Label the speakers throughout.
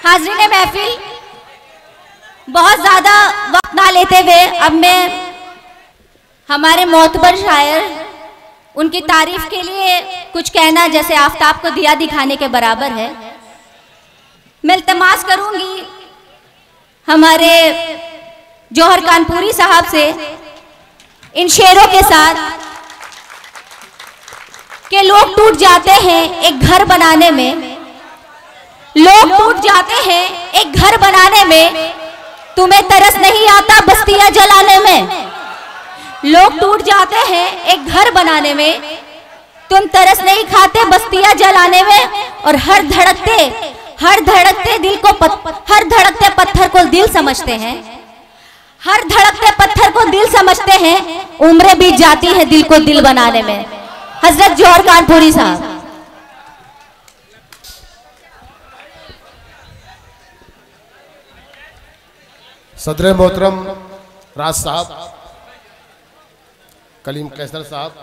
Speaker 1: हाज़रीन महफिल, बहुत ज़्यादा वक्त ना लेते हुए अब मैं हमारे मोतबर शायर उनकी तारीफ के लिए कुछ कहना जैसे आफताब को दिया दिखाने के बराबर है। मैं इल्तमास करूंगी हमारे जौहर कानपुरी साहब से इन शेरों के साथ कि लोग टूट जाते हैं एक घर बनाने में, लोग टूट जाते हैं एक घर बनाने में, तुम्हें तरस नहीं आता बस्तियां जलाने में। लोग टूट जाते हैं एक घर बनाने में, तुम तरस नहीं खाते बस्तियां जलाने में। और हर धड़कते दिल को हर धड़कते पत्थर को दिल समझते हैं, हर धड़कते पत्थर को दिल समझते हैं, उम्रें बीत जाती हैं दिल को दिल बनाने में। हजरत जौहर कानपुरी साहब।
Speaker 2: सदर मोहतरम राज साहब, कलीम कैसर साहब,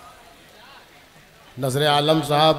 Speaker 2: नजर आलम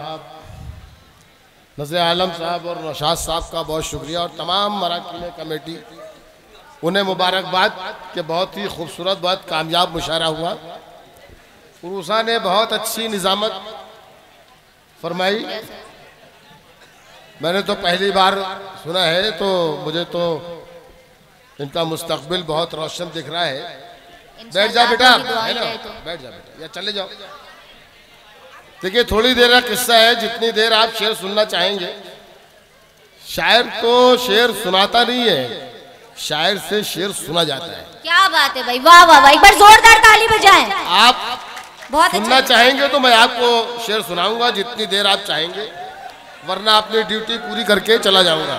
Speaker 2: साहब और नौशाद साहब का बहुत शुक्रिया और तमाम मराकिन कमेटी, उन्हें मुबारकबाद कि बहुत ही खूबसूरत, बहुत कामयाब मुशायरा हुआ। उरूसा ने बहुत अच्छी निज़ामत फरमाई। मैंने तो पहली बार सुना है, तो मुझे तो इनका मुस्तकबिल बहुत रोशन दिख रहा है। बैठ जा बेटा, है ना, बैठ जा बेटा या चले जाओ। देखिए थोड़ी देर का किस्सा है, जितनी देर आप शेर सुनना चाहेंगे। शायर तो शेर सुनाता नहीं है, शायर से शेर सुना जाता है।
Speaker 1: क्या बात है भाई, वाह वाह वाह, एक बार जोरदार ताली बजाएं।
Speaker 2: आप
Speaker 1: बहुत
Speaker 2: सुनना चाहेंगे तो मैं आपको शेर सुनाऊंगा जितनी देर आप चाहेंगे, वरना अपनी ड्यूटी पूरी करके चला जाऊंगा।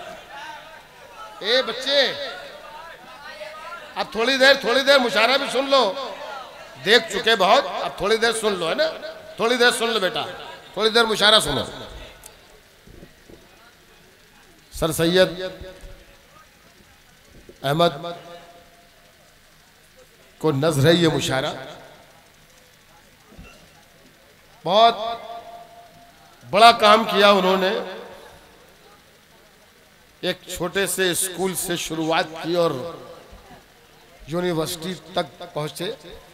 Speaker 2: ए बच्चे, अब थोड़ी देर मुशायरा भी सुन लो, देख चुके बहुत, अब थोड़ी देर सुन लो, है ना, थोड़ी देर सुन लो बेटा, थोड़ी देर मुशायरा सुनो। सर सैयद अहमद को नज़र है ये मुशायरा। बहुत बड़ा काम किया उन्होंने, एक छोटे से स्कूल से शुरुआत की और यूनिवर्सिटी तक पहुंचे।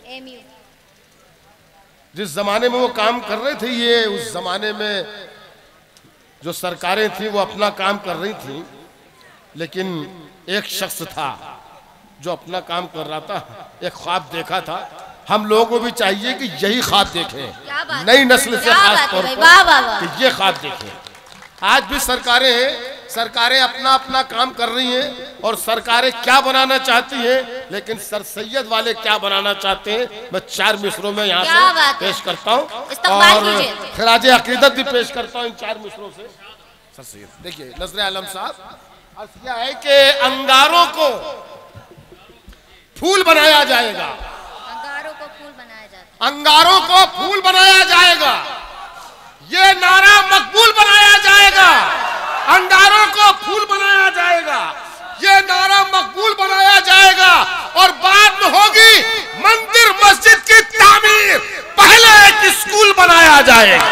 Speaker 2: जिस जमाने में वो काम कर रहे थे, ये उस जमाने में जो सरकारें थी वो अपना काम कर रही थी, लेकिन एक शख्स था जो अपना काम कर रहा था, एक ख्वाब देखा था। हम लोगों को भी चाहिए कि यही ख्वाब देखें, नई नस्ल से खास तौर पर कि ये ख्वाब देखें। आज भी सरकारें हैं, सरकारें अपना अपना काम कर रही हैं और सरकारें क्या बनाना चाहती हैं, लेकिन सर सैयद वाले क्या बनाना चाहते हैं, मैं 4 मिसरों में यहाँ से पेश करता हूँ और खराज अकीदत भी पेश करता हूँ इन 4 मिसरों से। सर सैयद देखिए, नजर आलम साहब, अर्ज़ किया है कि अंगारों को फूल बनाया जाएगा, अंगारों को फूल बनाया जाएगा, ये नारा मकबूल बनाया जाएगा। अंगारों को फूल बनाया जाएगा, ये नारा मकबूल बनाया जाएगा और बाद में होगी मंदिर मस्जिद की तामीर, पहले एक स्कूल बनाया जाएगा।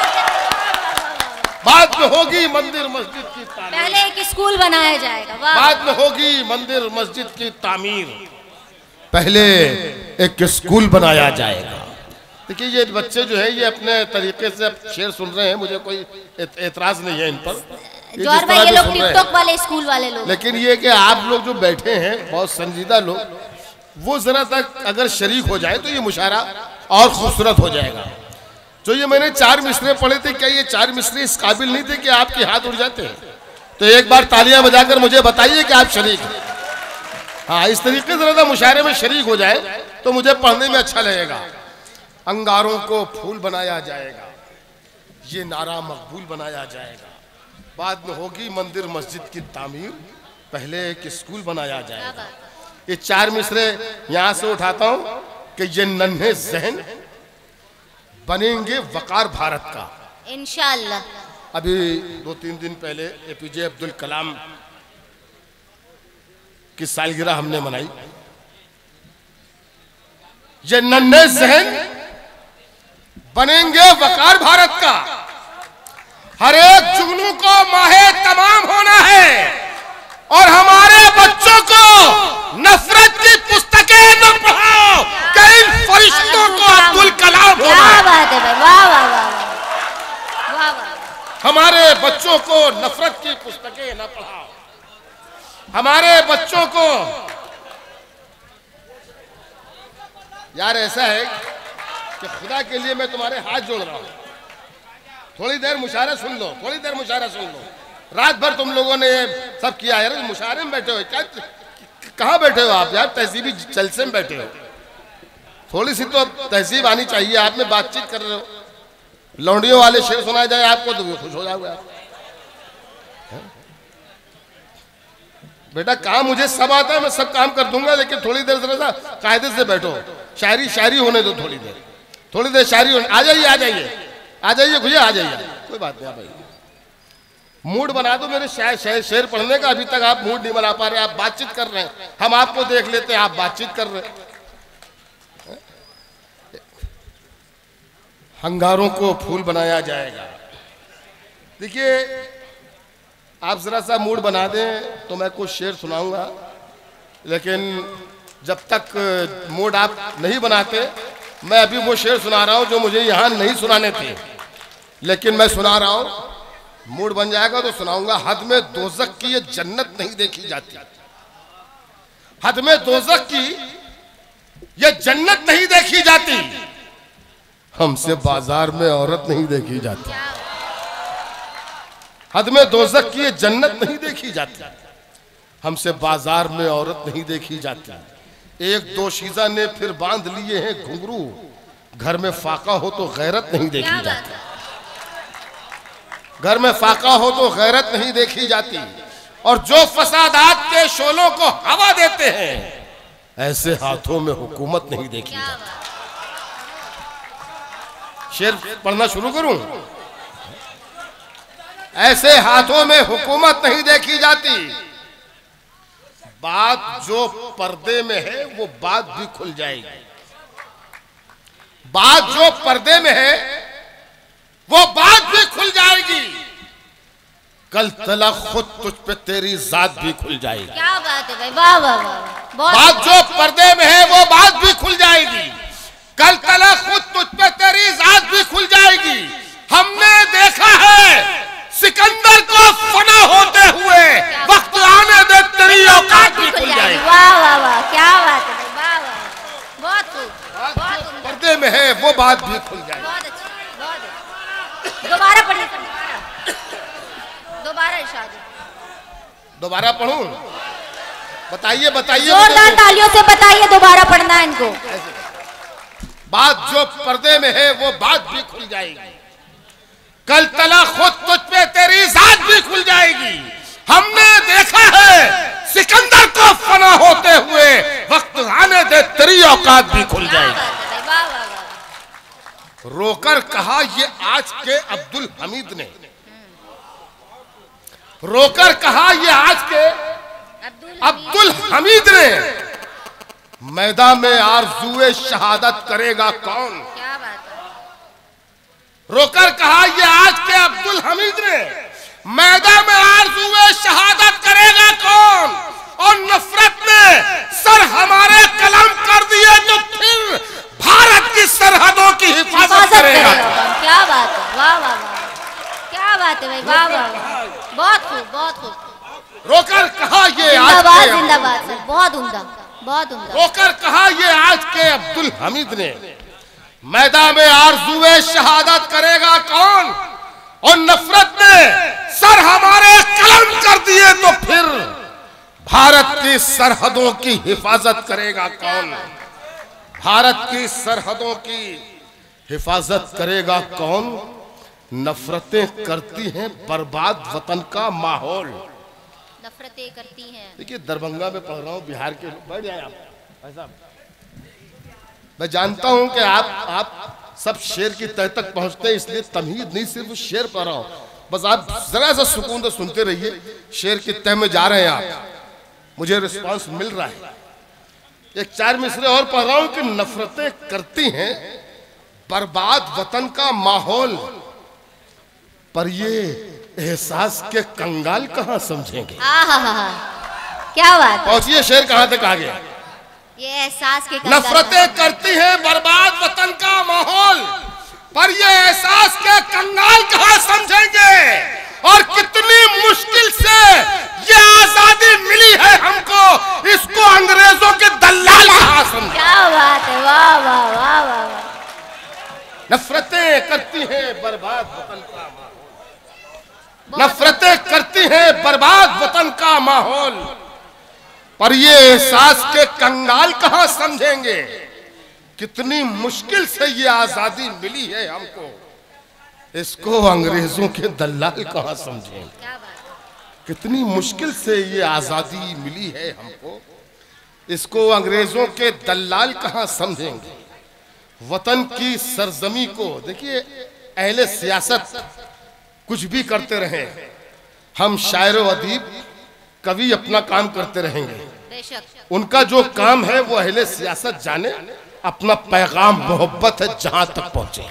Speaker 2: बाद में होगी मंदिर मस्जिद की तामीर,
Speaker 1: पहले एक स्कूल बनाया जाएगा।
Speaker 2: बाद में होगी मंदिर मस्जिद की तामीर, पहले एक स्कूल बनाया जाएगा। देखिए ये बच्चे जो है ये अपने तरीके से शेर सुन रहे हैं, मुझे कोई एतराज नहीं है इन पर,
Speaker 1: ये लोग टिकटॉक वाले स्कूल वाले लोग।
Speaker 2: लेकिन ये कि आप लोग जो बैठे हैं बहुत संजीदा लोग, वो जरा तक अगर शरीक हो जाए तो ये मुशायरा और खूबसूरत हो जाएगा। जो ये मैंने 4 मिसरे पढ़े थे, क्या ये 4 मिसरे इस काबिल नहीं थे कि आपके हाथ उड़ जाते हैं? तो एक बार तालियां बजाकर मुझे बताइए कि आप शरीक हैं। हाँ, इस तरीके से जरा मुशायरे में शरीक हो जाए तो मुझे पढ़ने में अच्छा लगेगा। अंगारों को फूल बनाया जाएगा, ये नारा मकबूल बनाया जाएगा, बाद में होगी मंदिर मस्जिद की तामीर, पहले एक स्कूल बनाया जाएगा। ये 4 मिसरे यहाँ से उठाता हूँ कि ये नन्हे जहन बनेंगे वकार भारत का
Speaker 1: इंशाअल्लाह।
Speaker 2: अभी 2-3 दिन पहले APJ अब्दुल कलाम की सालगिरह हमने मनाई। ये नन्हे जहन बनेंगे वकार भारत का, हर एक जुगनू को माहे तमाम होना है, ना पढ़ाओ। हमारे बच्चों को यार ऐसा है कि खुदा के लिए मैं तुम्हारे हाथ जोड़ रहा हूं, थोड़ी देर मुशायरा सुन लो, थोड़ी देर मुशायरा सुन लो। रात भर तुम लोगों ने सब किया यार, मुशायरे में बैठे हो, क्या कहाँ बैठे हो आप यार? तहजीबी जलसे में बैठे हो, थोड़ी सी तो तहजीब आनी चाहिए। आप में बातचीत कर रहे हो, लौंडियों वाले शेर सुनाए जाए आपको तो भी खुश हो जाओगे आप। बेटा काम मुझे सब आता है, मैं सब काम कर दूंगा, लेकिन थोड़ी देर जरा सा कायदे से बैठो, शायरी शायरी होने दो, थोड़ी देर शायरी होने। आ जाइए आ जाइए आ जाइए भैया, आ जाइए, कोई बात नहीं। भाई मूड बना दो मेरे शेर पढ़ने का। अभी तक आप मूड नहीं बना पा रहे, आप बातचीत कर रहे हैं, हम आपको देख लेते हैं, आप बातचीत कर रहे हैं। अंगारों को फूल बनाया जाएगा। देखिए आप जरा सा मूड बना दें तो मैं कुछ शेर सुनाऊंगा, लेकिन जब तक मूड आप नहीं बनाते, मैं अभी वो शेर सुना रहा हूं जो मुझे यहां नहीं सुनाने थे, लेकिन मैं सुना रहा हूं। मूड बन जाएगा तो सुनाऊंगा। हद में दोज़ख की ये जन्नत नहीं देखी जाती, हद में दोज़ख की ये जन्नत नहीं देखी जाती, हमसे बाजार में औरत नहीं देखी जाती। हद में दोज़ख की ये जन्नत नहीं देखी जाती, हमसे बाजार में औरत नहीं देखी जाती। एक दो शीज़ा ने फिर बांध लिए हैं घुंघरू, घर में फाका हो तो गैरत नहीं देखी जाती, घर में फाका हो तो गैरत नहीं देखी जाती। और जो फसादात के शोलों को हवा देते हैं, ऐसे हाथों में हुकूमत नहीं देखी जाती। शेर पढ़ना शुरू करूं? ऐसे हाथों में हुकूमत नहीं देखी जाती, बात जो पर्दे में है वो बात भी खुल जाएगी, बात जो पर्दे में है वो बात भी खुल जाएगी, कल तला खुद तुझ पे तेरी जात भी खुल जाएगी।
Speaker 1: क्या बात है भाई, वाह वाह वाह।
Speaker 2: बात जो पर्दे में है वो बात भी खुल जाएगी, कल तला खुद तुझ पे तेरी जात भी खुल जाएगी। हमने देखा है सिकंदर को फना होते हुए, वक्त आने दे तेरी औकात भी खुल जाएगी।
Speaker 1: वाह वाह वाह, क्या बात है भाई, वाह वाह, बहुत खूब, बहुत
Speaker 2: पर्दे में है वो बात भी खुल जाएगी।
Speaker 1: बहुत अच्छा, बहुत अच्छा। दोबारा पढ़िए, दोबारा इरशाद।
Speaker 2: दोबारा पढ़ूं? बताइए बताइए,
Speaker 1: जोरदार तालियों से बताइए, दोबारा पढ़ना है इनको।
Speaker 2: बात जो पर्दे में है वो बात भी खुल जाएगी, कल तला खुद तुझ पे तेरी जात भी खुल जाएगी। हमने देखा है सिकंदर को फना होते हुए, वक्त आने दे तेरी औकात भी खुल जाएगी। रोकर कहा ये आज के अब्दुल हमीद ने, रोकर कहा ये आज के अब्दुल हमीद ने, मैदान में आरज़ूए शहादत करेगा कौन?
Speaker 1: क्या बात है।
Speaker 2: रोकर कहा ये आज के अब्दुल हमीद ने, मैदान में आरज़ूए शहादत करेगा कौन? और नफरत ने सर हमारे कलम कर दिए तो फिर भारत की सरहदों की हिफाजत करेगा।
Speaker 1: क्या बात है, वाह वाह वाह, क्या बात है भाई, वाह वाह वाह, बहुत खूब, बहुत खूब।
Speaker 2: रोकर कहा ये आज
Speaker 1: जिंदाबाद जिंदाबाद सर, बहुत उम्दा, बहुत उम्दा।
Speaker 2: रोकर कहा ये आज के अब्दुल हमीद ने, मैदान में आरज़ूए शहादत करेगा कौन? और नफरत ने सर हमारे कलम कर दिए तो फिर भारत की सरहदों की हिफाजत करेगा कौन? भारत की सरहदों की हिफाजत करेगा कौन? नफरतें करती हैं बर्बाद वतन का माहौल,
Speaker 1: नफरतें करती हैं।
Speaker 2: देखिए दरभंगा में पढ़ रहा हूँ, बिहार के, बैठ जाए आप भाई साहब। मैं जानता हूं कि आप सब शेर की तह तक पहुंचते हैं, इसलिए तमहीद नहीं, सिर्फ शेर पढ़ रहा हूं, बस आप जरा सा सुकून से सुनते रहिए। शेर की तह में जा रहे हैं आप, मुझे रिस्पांस मिल रहा है। एक चार मिसरे और पढ़ रहा हूं कि नफरतें करती हैं बर्बाद वतन का माहौल, पर ये एहसास के कंगाल कहां समझेंगे।
Speaker 1: क्या बात।
Speaker 2: पहुंचिए, शेर कहां तक आ गया?
Speaker 1: ये एहसास के
Speaker 2: नफरतें करती हैं बर्बाद वतन का माहौल, पर ये एहसास के कंगाल कहां समझेंगे। और कितनी मुश्किल से ये आजादी मिली है हमको, इसको अंग्रेजों के दलाल कहा समझे।
Speaker 1: क्या बात है, वाह वाह वाह वाह वाह।
Speaker 2: नफरतें करती हैं बर्बाद वतन का माहौल, नफरतें करती हैं बर्बाद वतन का माहौल, पर ये एहसास के कंगाल कहां समझेंगे, कितनी मुश्किल से ये आजादी मिली है हमको, इसको अंग्रेजों के दलाल कहां समझेंगे। कितनी मुश्किल से ये आजादी मिली है हमको, इसको अंग्रेजों के दलाल कहां समझेंगे। वतन की सरजमी को देखिए, अहले सियासत कुछ भी करते रहे, हम शायर व अदीब कवि अपना काम करते रहेंगे। उनका जो काम है वो अहले सियासत जाने, अपना पैगाम मोहब्बत है जहां तक पहुंचे।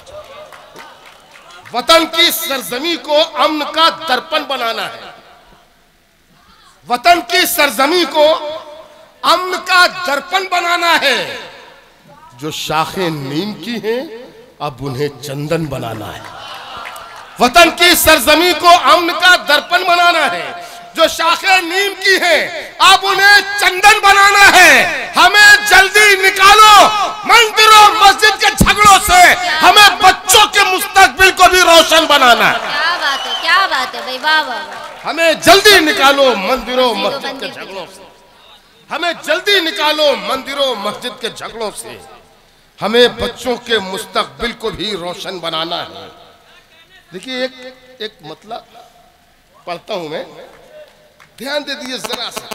Speaker 2: वतन की सरजमी को अमन का दर्पण बनाना है, वतन की सरजमी को अमन का दर्पण बनाना है। जो शाखें नीम की हैं अब उन्हें चंदन बनाना है। वतन की सरजमी को अमन का दर्पण बनाना है, जो शाखें नीम की हैं अब उन्हें चंदन बनाना है। हमें जल्दी निकालो मंदिरों मस्जिद के झगड़ों से, हमें बच्चों के मुस्तकबिल को भी रोशन बनाना है।
Speaker 1: क्या बात है, क्या बात है भाई, वाह वाह।
Speaker 2: हमें जल्दी निकालो मंदिरों मस्जिद के झगड़ों से, हमें जल्दी निकालो मंदिरों मस्जिद के झगड़ों से, हमें बच्चों के मुस्तकबिल को भी रोशन बनाना है। देखिए एक मतलब पढ़ता हूं मैं, ध्यान दे दीजिए जरा सा।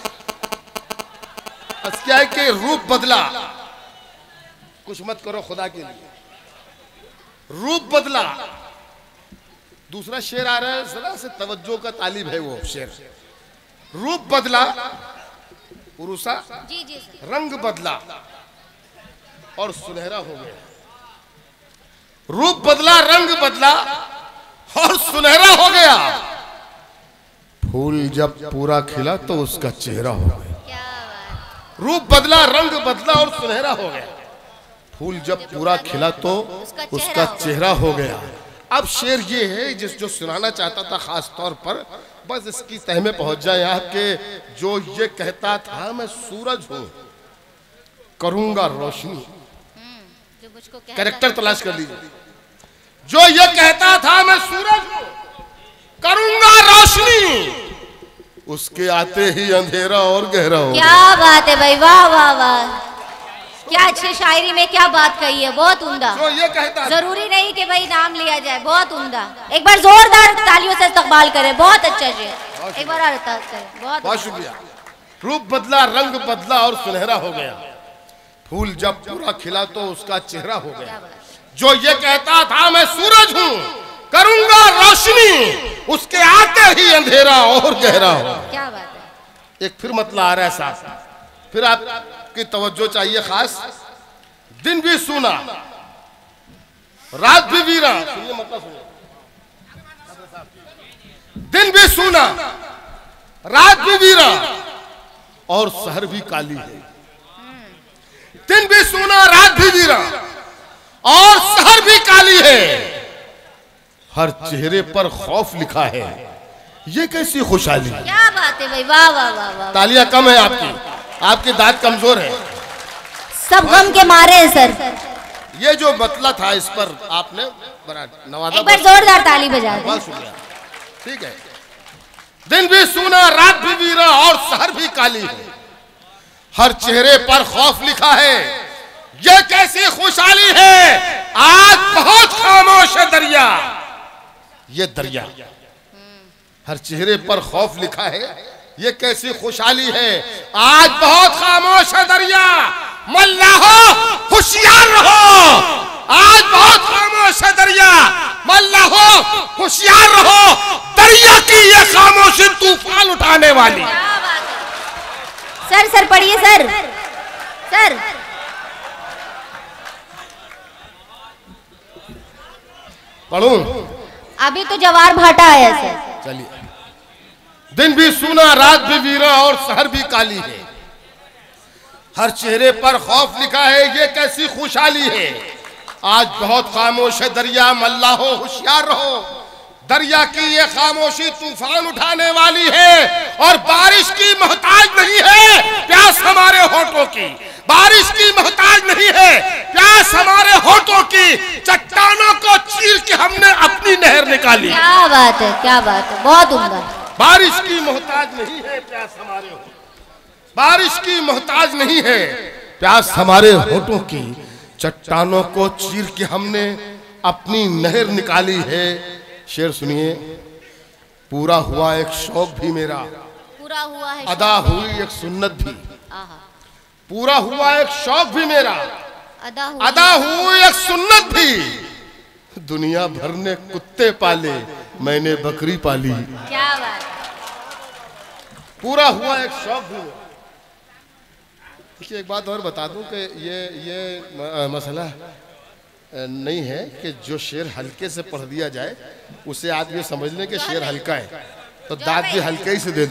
Speaker 2: क्या है कि रूप बदला, कुछ मत करो खुदा के लिए, रूप बदला। दूसरा शेर आ रहा है, जरा से तवज्जो का तालिब है वो शेर। रूप बदला उरुसा,
Speaker 1: जी जी,
Speaker 2: रंग बदला और सुनहरा हो गया। रूप बदला, रंग बदला और सुनहरा हो गया। फूल जब पूरा खिला तो उसका चेहरा हो गया।
Speaker 1: क्या बात।
Speaker 2: रूप बदला, रंग बदला और सुनहरा हो गया। फूल जब पूरा खिला तो उसका चेहरा हो गया। अब शेर ये है जो सुनाना चाहता था खास तौर पर, बस इसकी तह में पहुंच जाए आपके। जो ये कहता था मैं सूरज हूं करूंगा रोशनी, कैरेक्टर तलाश कर लीजिए। जो ये कहता था मैं सूरज हूं करूंगा रोशनी, उसके आते ही अंधेरा और गहरा हो।
Speaker 1: क्या बात है भाई, वाह वाह वाह। क्या अच्छी शायरी में क्या बात कही है, बहुत उम्दा।
Speaker 2: जो ये कहता,
Speaker 1: जरूरी नहीं कि भाई नाम लिया जाए, बहुत उम्दा। एक बार जोरदार तालियों से इस्तकबाल करें, बहुत अच्छा शेर, एक बार और करें। बहुत
Speaker 2: शुक्रिया। रूप बदला, रंग बदला और सुनहरा हो गया। फूल जब पूरा खिला तो उसका चेहरा हो गया। जो ये कहता था मैं सूरज हूं करूंगा रोशनी, उसके आते ही अंधेरा और गहरा हो।
Speaker 1: क्या बात है।
Speaker 2: एक फिर मतलब आ रहा है साहब, फिर आपकी तवज्जो चाहिए खास। दिन भी सूना रात भी वीरा, सुनिए मतलब सुनिए। दिन भी सूना रात भी वीरा और शहर भी काली है। दिन भी सूना रात भी वीरा और शहर भी काली है। हर चेहरे पर खौफ लिखा है, ये कैसी खुशहाली।
Speaker 1: क्या बात है भाई, वाह वाह वाह वाह।
Speaker 2: तालियां कम है आपकी दांत कमजोर है,
Speaker 1: सब गम के मारे हैं सर।
Speaker 2: ये जो मतला था इस पर आपने बड़ा नवाजा।
Speaker 1: एक बार जोरदार ताली बजा दें।
Speaker 2: बहुत शुक्रिया। ठीक है। दिन भी सूना रात भी वीरा और शहर भी काली है। हर चेहरे पर खौफ लिखा है, ये कैसी खुशहाली है। आज बहुत खामोश है दरिया, ये दरिया। हर चेहरे पर खौफ लिखा है, ये कैसी खुशहाली है। आज बहुत खामोश है दरिया, मल्लाहो होशियार रहो। आज बहुत खामोश है दरिया, मल्लाहो होशियार रहो। दरिया की ये खामोशी तूफान उठाने वाली।
Speaker 1: सर पढ़िए सर।
Speaker 2: पढ़ूं?
Speaker 1: अभी तो जवार भाटा आया सर।
Speaker 2: चलिए। दिन भी सूना रात भी वीरा और शहर भी काली है। हर चेहरे पर खौफ लिखा है, ये कैसी खुशहाली है। आज बहुत खामोश है दरिया, मल्लाहो होशियार रहो। दरिया की ये खामोशी तूफान उठाने वाली है, और बारिश की मोहताज नहीं है प्यास हमारे होठों की, बारिश की मोहताज नहीं है प्यास हमारे होठों की, चट्टानों को चीर के हमने अपनी नहर निकाली।
Speaker 1: क्या बात है, क्या बात है, बहुत उम्दा।
Speaker 2: बारिश की मोहताज नहीं है प्यास हमारे होठों, बारिश की मोहताज नहीं है प्यास हमारे होठों की, चट्टानों को चीर के हमने अपनी नहर निकाली है। शेर सुनिए। पूरा हुआ एक शौक भी मेरा,
Speaker 1: पूरा हुआ है
Speaker 2: अदा हुई एक सुन्नत भी,
Speaker 1: आहा।
Speaker 2: पूरा हुआ एक शौक भी मेरा,
Speaker 1: अदा
Speaker 2: हुई एक सुन्नत भी, दुनिया भर ने कुत्ते पाले मैंने बकरी पाली।
Speaker 1: क्या बात है।
Speaker 2: पूरा हुआ एक शौक भी। देखिए एक बात और बता दूं कि ये मसला नहीं है कि जो शेर हल्के से पढ़ दिया जाए उसे आप ये समझ लें कि शेर हल्का है तो दांत भी हल्के ही से दे दो।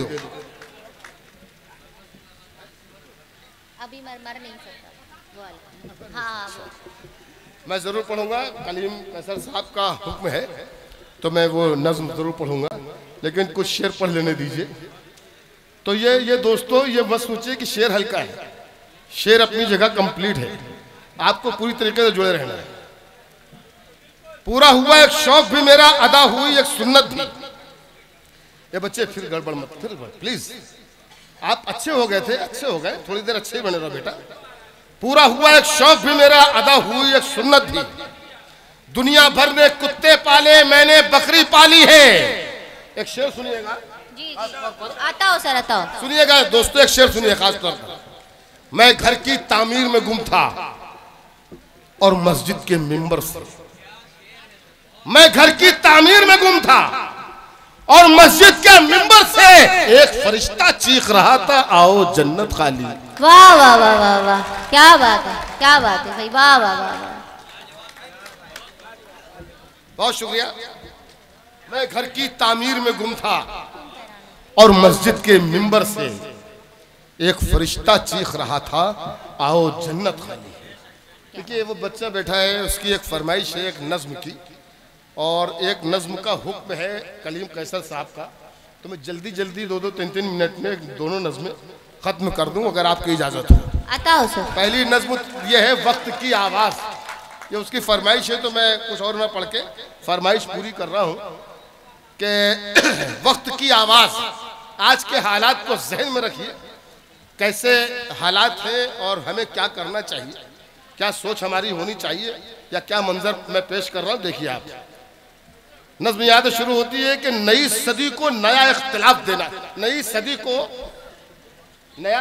Speaker 1: अभी मर नहीं सकता वो। हाँ वो।
Speaker 2: मैं जरूर पढ़ूंगा, कलीम कैसर साहब का हुक्म है तो मैं वो नज्म जरूर पढ़ूंगा, लेकिन कुछ शेर पढ़ लेने दीजिए। तो ये दोस्तों ये मत सोचिए कि शेर हल्का है, शेर अपनी जगह कंप्लीट है, आपको पूरी तरीके से जुड़े रहना है। पूरा हुआ एक शौक भी मेरा, अदा हुई एक सुन्नत भी। ये बच्चे फिर गड़बड़ मत, फिर प्लीज, आप अच्छे हो गए थे, अच्छे हो गए, थोड़ी देर अच्छे ही बने रहो बेटा। पूरा हुआ एक शौक भी मेरा, अदा हुई एक सुन्नत भी, दुनिया भर ने कुत्ते पाले मैंने बकरी पाली है। एक शेर सुनिएगा
Speaker 1: जी, आता हो सर, आता हो।
Speaker 2: सुनिएगा दोस्तों, एक शेर सुनिए खास तौर पर। मैं घर की तामीर में गुम था और मस्जिद के मिंबर से, मैं घर की तामीर में गुम था और मस्जिद के मिंबर से एक फरिश्ता चीख रहा था आओ जन्नत खाली।
Speaker 1: वाह वाह वाह वाह वाह, क्या बात है, क्या बात है भाई, वाह वाह वाह वाह,
Speaker 2: बहुत शुक्रिया। मैं घर की तामीर में गुम था और मस्जिद के मिंबर से एक फरिश्ता चीख रहा था आओ जन्नत खाली है। देखिए वो बच्चा बैठा है, उसकी एक फरमाइश है एक नज्म की, और एक नज्म का हुक्म है कलीम कैसर साहब का, तो मैं जल्दी जल्दी 2-3 मिनट में दोनों नज्में खत्म कर दूं अगर आपकी इजाजत हो।
Speaker 1: आता हो सर।
Speaker 2: पहली नज्म ये है वक्त की आवाज, ये उसकी फरमाइश है तो मैं कुछ और ना पढ़ के फरमाइश पूरी कर रहा हूं कि वक्त की आवाज। आज के हालात को जहन में रखिए, कैसे हालात हैं और हमें क्या करना चाहिए, क्या सोच हमारी होनी चाहिए, या क्या मंजर मैं पेश कर रहा हूं। देखिए आप, नज़्म याद शुरू होती है कि नई सदी को नया इख्तिलाफ देना, नई सदी को नया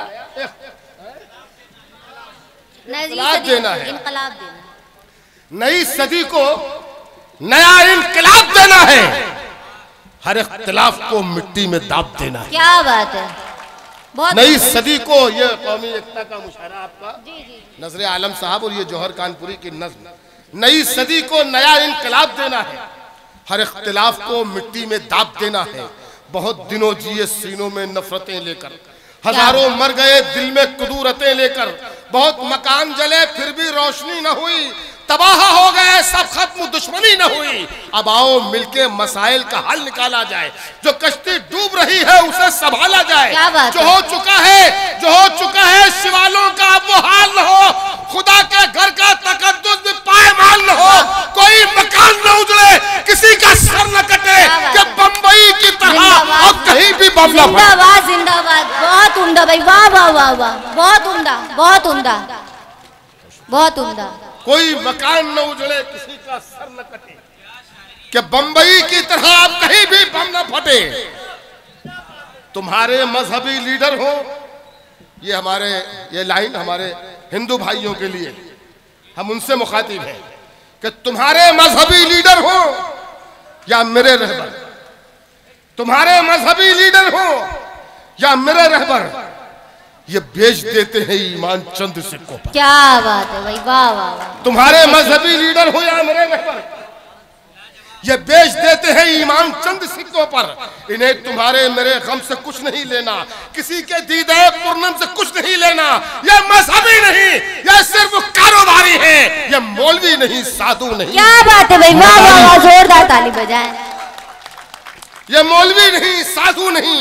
Speaker 2: इख्तिलाफ देना है,
Speaker 1: इनकलाब देना,
Speaker 2: नई सदी को नया इनकलाब देना है, हर इख्तिलाफ को मिट्टी में दाब देना है।
Speaker 1: क्या बात है, बहुत
Speaker 2: नई सदी को, ये कौमी एकता का मुशायरा आपका
Speaker 1: जी जी,
Speaker 2: नजर आलम साहब और ये जौहर कानपुरी की नज्म। नई सदी को नया इनकलाब देना है, हर इख्तिलाफ को मिट्टी में दाब देना है, बहुत दिनों जिए सीनों में नफरतें लेकर, हजारों मर गए दिल में कुदूरतें लेकर, बहुत मकान जले फिर भी रोशनी न हुई, तबाह हो गए सब खत्म दुश्मनी न हुई। अब आओ मिलके मसाइल का हल निकाला जाए, जो कश्ती डूब रही है उसे संभाला जाए, जो हो चुका है शिवालों का अब वो हाल न हो, खुदा के घर का तकद्दुस भी पायमाल न हो, कोई मकान न उजड़े किसी का सर न कटे, कि बम्बई की तरह और कहीं भी बम न फटे।
Speaker 1: जिंदाबाद जिंदाबाद, बहुत उम्दा भाई, वाह वाह वाह वाह, बहुत उम्दा, बहुत उम्दा, बहुत उम्दा।
Speaker 2: कोई मकान न उजड़े किसी का सर न कटे, कि बंबई की तरह आप कहीं भी बम न फटे। तुम्हारे मजहबी लीडर हो, ये लाइन हमारे हिंदू भाइयों के लिए, हम उनसे मुखातिब हैं कि तुम्हारे मजहबी लीडर हो या मेरे रहबर, तुम्हारे मजहबी लीडर हो या मेरे रहबर, ये बेच देते हैं ईमान चंद सिक्कों पर।
Speaker 1: क्या बात है भाई, वाह वाह वाह।
Speaker 2: तुम्हारे मजहबी लीडर हो या मेरे रहबर, ये बेच देते हैं ईमान चंद सिक्कों पर। इन्हें तुम्हारे मेरे गम से कुछ नहीं लेना, किसी के दीदे पूर्णम से कुछ नहीं लेना। ये मजहबी नहीं, ये सिर्फ कारोबारी है, ये मौलवी नहीं, साधु नहीं।
Speaker 1: क्या बात है भाई, वाह वाह वाह, जोरदार ताली बजाएं।
Speaker 2: ये मौलवी नहीं, साधु नहीं,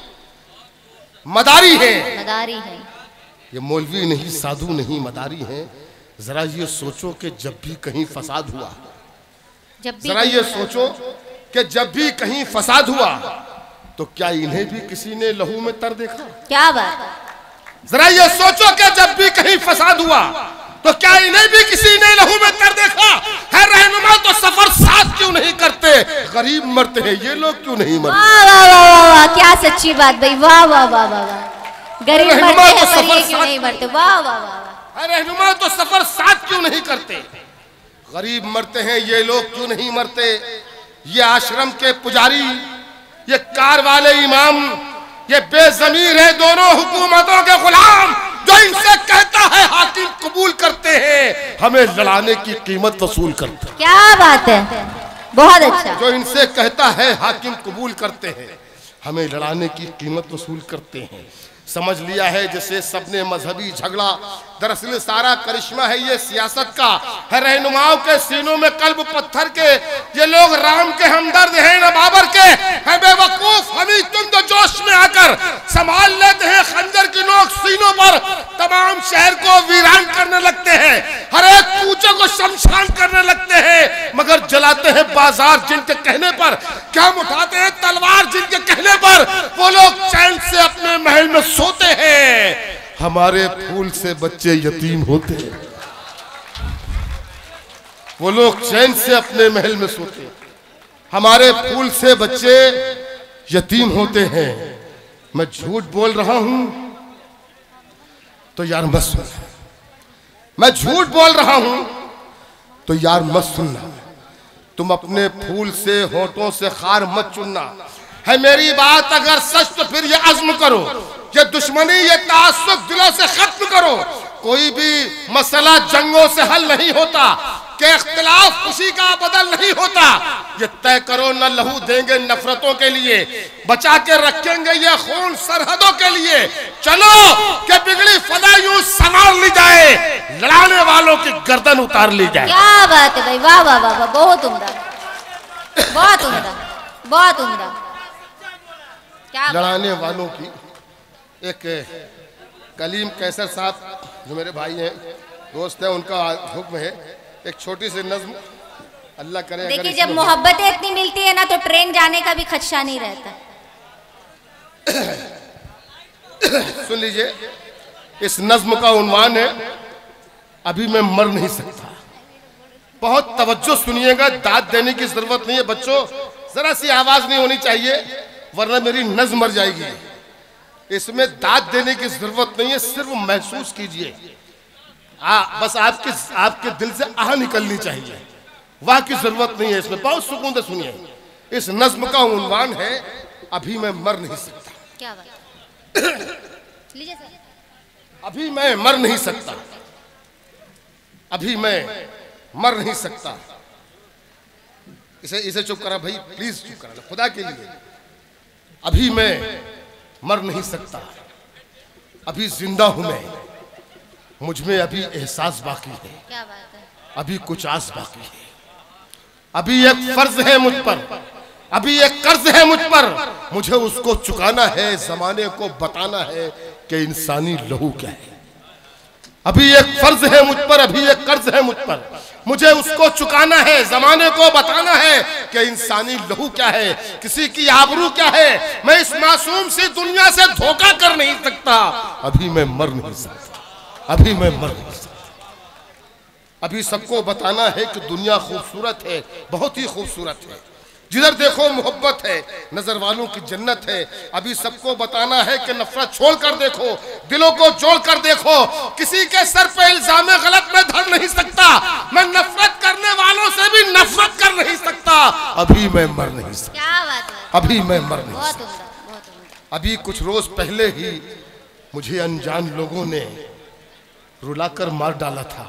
Speaker 2: मदारी है।
Speaker 1: मदारी है।
Speaker 2: ये मौलवी नहीं, साधु नहीं, मदारी है। जरा ये सोचो कि जब भी कहीं फसाद हुआ, जरा ये सोचो कि जब भी कहीं फसाद हुआ तो क्या इन्हें भी किसी ने लहू में तर देखा?
Speaker 1: क्या बात है।
Speaker 2: जरा ये सोचो कि जब भी कहीं फसाद हुआ तो क्या इन्हें भी किसी ने लहू में तर देखा? है रहनुमा तो सफर साथ क्यों नहीं करते? गरीब मरते हैं, ये लोग क्यों नहीं मरते?
Speaker 1: वाह वाह वाह वाह वाह, क्या सच्ची बात भाई, वाह वाह वाह वाह वाह। गरीब मरते हैं पर ये क्यों नहीं मरते? वाह वाह वाह।
Speaker 2: है रहनुमा तो सफर साथ क्यों नहीं करते? गरीब मरते हैं, ये लोग क्यों नहीं मरते? ये आश्रम के पुजारी, ये कार वाले इमाम, ये बेजमीर है दोनों हुकूमतों के गुलाम। जो इनसे कहता है हाकिम कबूल करते हैं, हमें लड़ाने की कीमत वसूल करते हैं।
Speaker 1: क्या बात है, बहुत अच्छा।
Speaker 2: जो इनसे कहता है हाकिम कबूल करते हैं, हमें लड़ाने की कीमत वसूल करते हैं। समझ लिया है जैसे सबने मजहबी झगड़ा, दरअसल सारा करिश्मा है ये सियासत का। है रहनुमाओं के सीनों में कल्ब पत्थर के, ये लोग राम के हमदर्द हैं न बाबर के। है बेवकूफ हमी तुम तो जोश में आकर संभाल लेते हैं खंजर की नोक सीनों पर, तमाम शहर को वीरान करने लगते हैं, हर एक कूचे को शमशान करने लगते हैं, मगर जलाते हैं बाजार जिनके कहने पर, क्या उठाते हैं तलवार जिनके कहने पर। वो लोग चैन से अपने महल में सोते हैं, हमारे फूल से बच्चे यतीम होते हैं। वो लोग चैन से अपने महल में सोते हैं, हमारे फूल से बच्चे यतीम होते हैं। मैं झूठ बोल रहा हूं तो यार मत सुनना, मैं झूठ बोल रहा हूं तो यार मत सुनना। तुम अपने फूल से होठों से खार मत चुनना। है मेरी बात अगर सच तो फिर ये अज़्म करो, ये दुश्मनी ये तासुब दिलों से खत्म करो। कोई भी मसला जंगों से हल नहीं होता, कि इख्तिलाफ खुशी का बदल नहीं होता। ये तय करो न लहू देंगे नफरतों के लिए, बचा के रखेंगे ये खून सरहदों के लिए। चलो कि बिगड़ी फदा यूं संवार ली जाए, लड़ाने वालों की गर्दन उतार ली जाए।
Speaker 1: क्या बात है भाई, वाह वाह वाह वाह, बहुत उम्दा, बहुत उम्दा, बहुत उम्दा।
Speaker 2: लड़ाने वालों की एक कलीम कैसर साहब जो मेरे भाई हैं, दोस्त हैं, उनका हुक्म है एक छोटी सी नज्म, अल्लाह करे।
Speaker 1: देखिए जब मोहब्बतें इतनी मिलती है ना तो ट्रेन जाने का भी खदशा नहीं रहता।
Speaker 2: सुन लीजिए, इस नज्म का उन्वान है अभी मैं मर नहीं सकता। बहुत तवज्जो सुनिएगा, दाद देने की जरूरत नहीं है बच्चों, जरा सी आवाज नहीं होनी चाहिए वरना मेरी नज्म मर जाएगी। इसमें दाद देने की जरूरत नहीं है, सिर्फ महसूस कीजिए। बस आपके दिल से आह निकलनी चाहिए, वाह की जरूरत नहीं है इसमें। बहुत सुकून से सुनिए, इस नज्म का उन्वान है अभी मैं मर नहीं सकता।
Speaker 1: क्या बात लीजिए सर।
Speaker 2: अभी मैं मर नहीं सकता, अभी मैं मर नहीं सकता। इसे चुप करा भाई, प्लीज चुप करा खुदा के लिए। अभी मैं मर नहीं सकता, अभी जिंदा हूं मैं, मुझ में अभी एहसास बाकी है।
Speaker 1: क्या बात है।
Speaker 2: अभी कुछ आस बाकी है, अभी एक फर्ज है मुझ पर, अभी एक कर्ज है मुझ पर, मुझे उसको चुकाना है। जमाने को बताना है कि इंसानी लहू क्या है। अभी एक फर्ज है मुझ पर, अभी एक कर्ज है मुझ पर, मुझे उसको चुकाना है। जमाने को बताना है कि इंसानी लहू क्या है, किसी की आबरू क्या है। मैं इस मासूम सी दुनिया से धोखा कर नहीं सकता। अभी मैं मर नहीं सकता, अभी मैं मर नहीं सकता। अभी सबको बताना है कि दुनिया खूबसूरत है, बहुत ही खूबसूरत है। जिधर देखो मोहब्बत है, नजर वालों की जन्नत है। अभी सबको बताना है कि नफरत छोड़ कर देखो, दिलों को जोड़ कर देखो। किसी के सर पे इल्जाम गलत मैं धर नहीं सकता, मैं नफरत करने वालों से भी नफरत कर नहीं सकता। अभी मैं मर नहीं सकता।
Speaker 1: क्या बात है।
Speaker 2: अभी मैं मर नहीं
Speaker 1: बहुत
Speaker 2: सकता।
Speaker 1: उम्दा, बहुत उम्दा।
Speaker 2: अभी कुछ रोज पहले ही मुझे अनजान लोगों ने रुलाकर मार डाला था,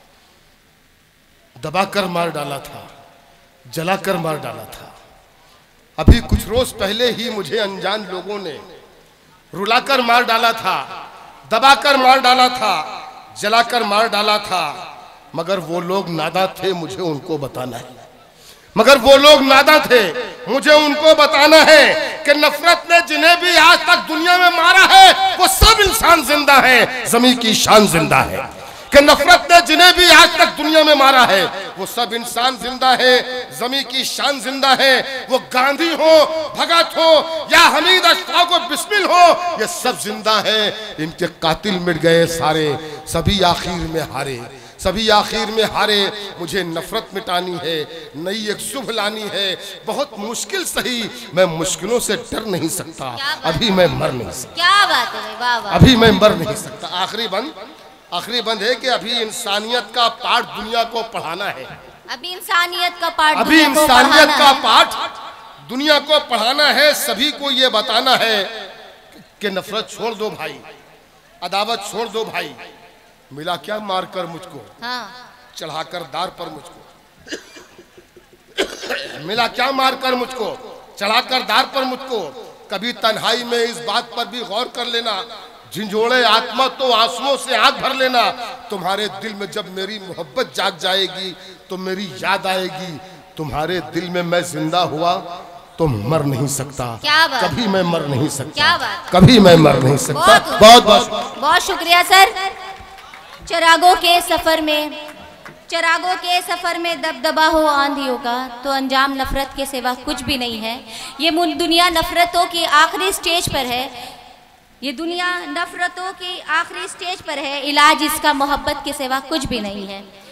Speaker 2: दबाकर मार डाला था, जलाकर मार डाला था। अभी कुछ रोज पहले ही मुझे अनजान लोगों ने रुलाकर मार डाला था, दबाकर मार डाला था, जलाकर मार डाला था। मगर वो लोग नादान थे, मुझे उनको बताना है। मगर वो लोग नादां थे। मुझे उनको बताना है कि नफरत ने जिन्हें भी आज तक दुनिया में मारा है वो सब इंसान जिंदा है, ज़मीन की शान जिंदा है। कि नफरत ने जिन्हें भी आज तक दुनिया में मारा है वो सब इंसान जिंदा है, ज़मीन की शान जिंदा है। वो गांधी हो, भगत हो या हमीद अशफाक बिस्मिल हो, ये सब जिंदा है। इनके कातिल मिट गए सारे, सभी आखिर में हारे, सभी आखिर में हारे। मुझे नफरत मिटानी है, नई एक शुभ लानी है। बहुत मुश्किल सही, मैं मुश्किलों से डर नहीं सकता, अभी मैं मर नहीं सकता।
Speaker 1: क्या बात है, वाह वाह।
Speaker 2: अभी मैं मर नहीं सकता। आखिरी बंद है कि अभी इंसानियत का पाठ दुनिया को पढ़ाना है।
Speaker 1: अभी इंसानियत का पाठ
Speaker 2: अभी इंसानियत का पाठ दुनिया को पढ़ाना है। सभी को ये बताना है कि नफरत छोड़ दो भाई, अदावत छोड़ दो भाई। मिला क्या मारकर मुझको, चढ़ाकर दार पर मुझको, मिला क्या मारकर मुझको, चढ़ाकर दार पर मुझको। कभी तन्हाई में इस बात पर भी गौर कर लेना, झिंझोड़े आत्मा तो आंसुओं से आंख भर लेना। तुम्हारे दिल में जब मेरी मोहब्बत जाग जाएगी तो मेरी याद आएगी। तुम्हारे दिल में मैं जिंदा हुआ तो मर नहीं सकता, कभी मैं मर नहीं सकता, कभी मैं मर नहीं सकता। बहुत बहुत
Speaker 1: बहुत शुक्रिया सर। चिरागों के सफर में दबदबा हो आंधियों का, तो अंजाम नफरत के सिवा कुछ भी नहीं है। ये दुनिया नफरतों की आखिरी स्टेज पर है, ये दुनिया नफरतों की आखिरी स्टेज पर है। इलाज इसका मोहब्बत के सिवा कुछ भी नहीं है।